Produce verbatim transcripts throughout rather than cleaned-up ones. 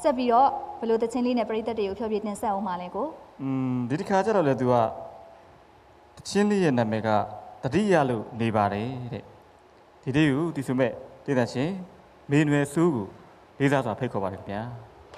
ဆက်ပြီးတော့ဘယ်လိုတချင်းလေးနဲ့ပရိသတ်တွေကိုဖြောပြတင်ဆက်အောင်ပါလဲကိုอืมဒီတစ်ခါကျတော့လေသူကတချင်းလေးရဲ့နာမည်ကတတိယလို့နေပါတယ်တဲ့ဒီလေးကိုဒီဆိုမဲ့တည်တဲ့ရှင်မေနွယ်စိုးကိုလေးစားစွာဖိတ်ခေါ်ပါတယ်ခင်ဗျာ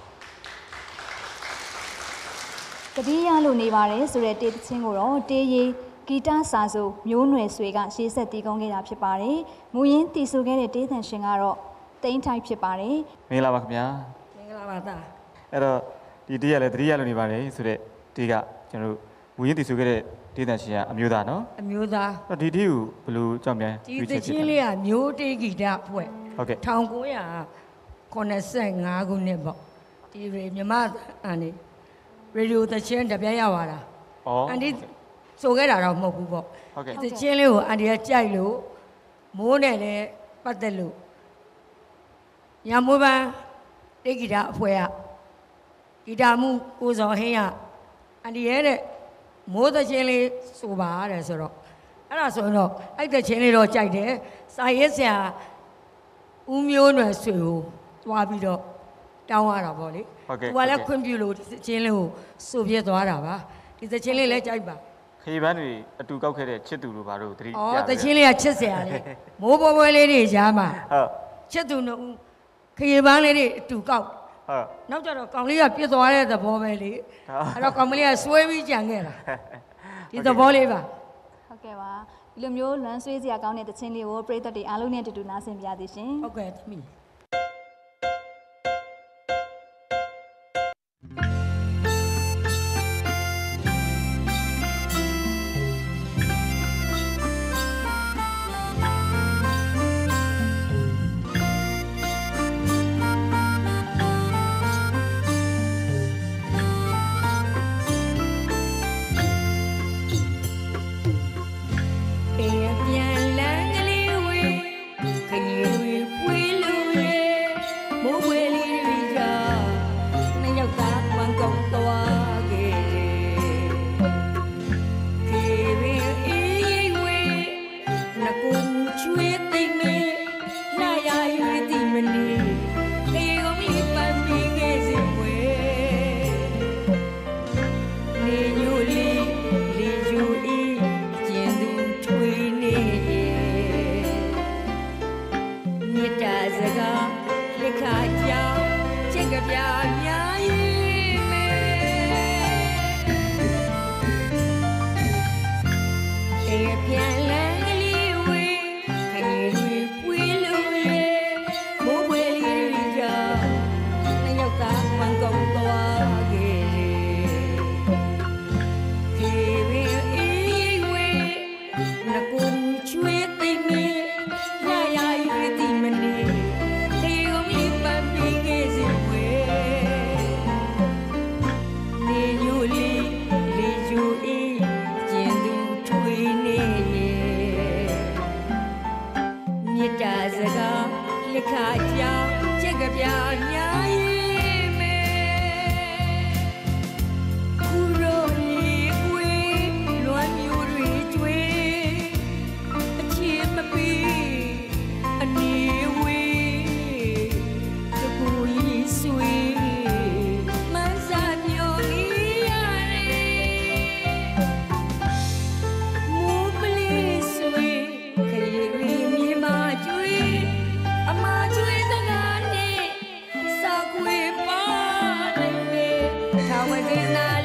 တတိယလို့နေပါတယ်ဆိုတဲ့တေးတချင်းကိုတော့တေးရီဂီတစာဆိုမျိုးနွယ်ဆွေကရှေးဆက်တီးကုန်းခဲ့တာဖြစ်ပါတယ်။မူရင်းတီဆိုခဲ့တဲ့တေးသန်ရှင်ကတော့တိန်းထိုက်ဖြစ်ပါတယ်။မင်္ဂလာပါခင်ဗျာ။မင်္ဂလာပါသား။အဲ့တော့ဒီတေးရလည်းတတိယလို့နေပါတယ်ဆိုတဲ့တေးကကျွန်တော်တို့မူရင်းတီဆိုခဲ့တဲ့တေးသန်ရှင်ကအမျိုးသားနော်။အမျိုးသား။အဲ့ဒီတေးကိုဘယ်လိုကြောက်မြန်ဒီတချင်းလေးကမျိုးတေးဂီတအဖွဲ့ဟုတ်ကဲ့၁၉ခုနှစ်ငါခုနှစ်ပေါ့။ဒီမြမအန်ဒီရေဒီယိုတချင်းတပြက်ရပါတာ။အော်။အန်ဒီဆိုခဲ့တာတော့မဟုတ်ဘူးပေါ့ဟုတ်ကဲ့ဒီချင်းလေးကိုအန်ဒီကကြိုက်လို့မိုးနဲ့လည်းပတ်သက်လို့ညမိုးပန်းတေဂီတာအဖွဲ့ကဂီတာမှုကိုစောဟင်းကအန်ဒီရဲ့တဲ့မိုးသချင်းလေးဆိုပါတဲ့ဆိုတော့အဲ့ဒါဆိုရင်တော့အဲ့တဲ့ချင်းလေးတော့ကြိုက်တယ်စာရေးဆရာဦးမျိုးနွယ်ဆွေကိုတွားပြီးတော့တောင်းရတာပေါ့လေဟုတ်ကဲ့သူကလည်းခွင့်ပြုလို့ဒီချင်းလေးကိုဆိုပြသွားတာပါဒီချင်းလေးလည်းကြိုက်ပါခေပန်းတွေအတူကောက်ခဲ့တဲ့ချစ်သူတို့ဘာလို့တတိယအော်တချင်းလေးကချစ်စရာလေမိုးပွဲပွဲလေးတွေရားမှာဟုတ်ချစ်သူတို့ခေပန်းလေးတွေအတူကောက်ဟုတ်နောက်ကြတော့ကောင်လေးကပြစ်သွားတဲ့သဘောပဲလေအဲ့တော့ကောင်မလေးကဆွဲပြီးကြံခဲ့တာဒီသဘောလေးပါဟုတ်ကဲ့ပါဒီလိုမျိုးလွမ်းဆွေးစရာကောင်းတဲ့တချင်းလေးကိုပရိသတ်တွေအားလုံးနဲ့တူတူနားဆင်ပြသေးရှင်ဟုတ်ကဲ့သမီး With